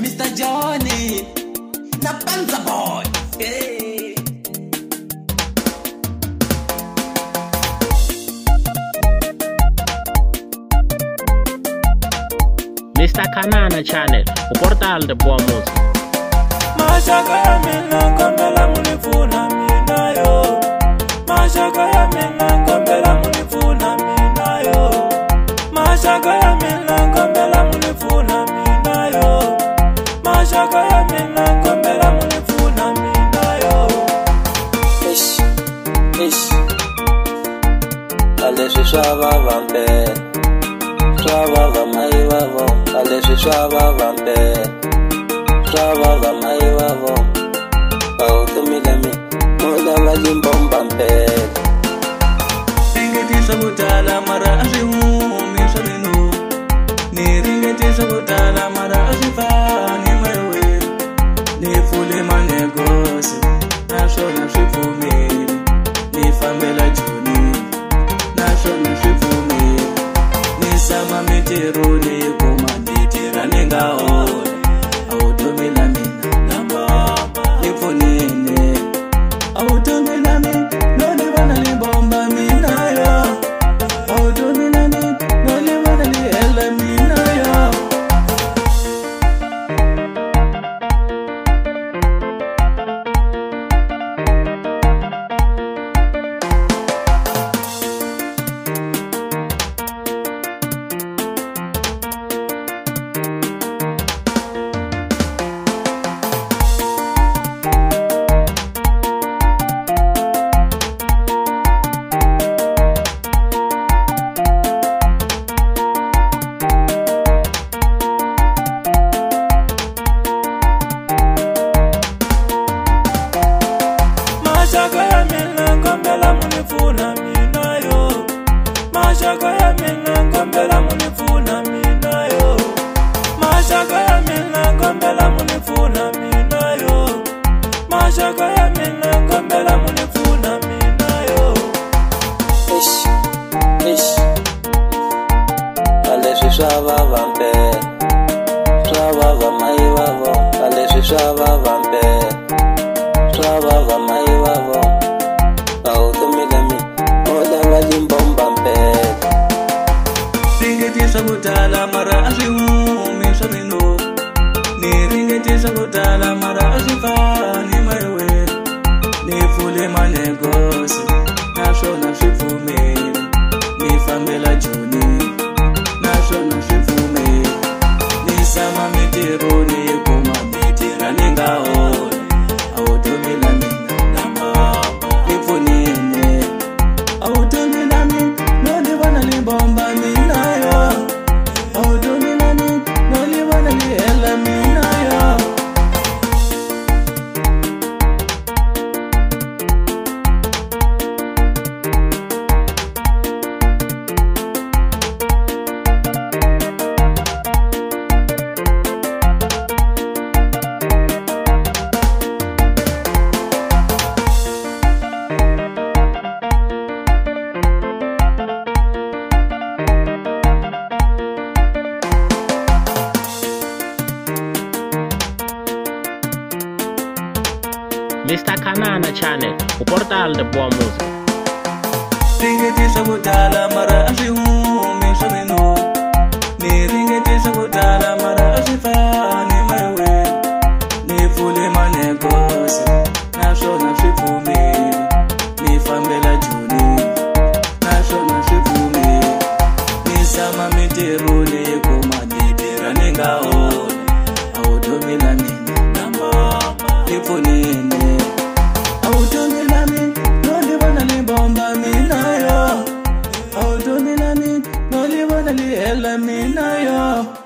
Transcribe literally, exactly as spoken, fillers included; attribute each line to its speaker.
Speaker 1: Mister Johnny na Panza Boy. Hey.
Speaker 2: Mister Kanana Channel, o portal de boa música.
Speaker 3: Mashaka ya mina kombela munifuna mina yo. Mashaka ya mina kombela munifuna mina yo. Mashaka ya mina kombela munifuna mina yo. Mashaka ya mina kombela munifuna mina yo.
Speaker 4: Ish, ish. Aleswi swa vavambe, swa vavamai vavo. Aleswi swa vavambe, swa vavamai vavo. Bautumilami, mola vajimbomba mbele.
Speaker 3: Ringeti sabutala mara asihumi sabinu. Ni ringeti sabutala mara asifani mawe. Ni fule manegosi, nashona shifumi. Ni fambela juni, nashona shifumi. Ni sama mitiruni kumanditira ningao. Autumila mina namba, nifunine. Autumila mina, noni wana libomba mina yo. Autumila mina, noni wana liela mina yo. Mashaka ya mina kombela munifuna mina yo. Mashaka ya mina kombela munifuna mina yo. Mashaka ya mina kombela munifuna mina yo. Mashaka ya mina kombela munifuna mina yo.
Speaker 4: Ish, ish. Aleswi swa vavambe, swa vavamai vavo. Aleswi swa vavambe, swa vavamai vavo. Bautumilami, mola vajimbomba mbele.
Speaker 3: Ringeti sabutala mara asihumi sabinu. Ni ringeti sabutala mara asifani mawe. Ni fule manegosi, nashona shifumi. Ni fambela juni, nashona shifumi. Ni sama mitiruni kumanditira ningao. Autumila mina namba, nifunine. Autumila mina, noni wana libomba mina yo. Autumila mina, noni wana liela mina yo.
Speaker 2: Mister Kanana Channel, o portal de boa música.
Speaker 3: Ringeti sabutala mara asihumi sabinu. Ni ringeti sabutala mara asifani mawe. Ni fule manegosi, nashona shifumi. Ni fambela juni, nashona shifumi. Ni sama mitiruni kumanditira ningao. Autumila mina namba, nifunine. Autumila mina, noni wana libomba mina yo. Autumila mina, noni wana liela mina yo.